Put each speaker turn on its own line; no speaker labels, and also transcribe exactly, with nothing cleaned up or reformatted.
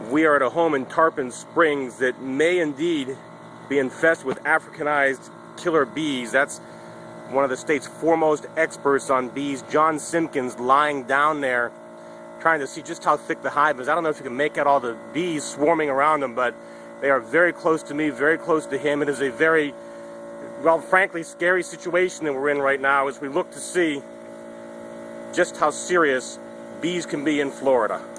We are at a home in Tarpon Springs that may indeed be infested with Africanized killer bees. That's one of the state's foremost experts on bees, John Simpkins, lying down there trying to see just how thick the hive is. I don't know if you can make out all the bees swarming around them, but they are very close to me, very close to him. It is a very, well, frankly, scary situation that we're in right now as we look to see just how serious bees can be in Florida.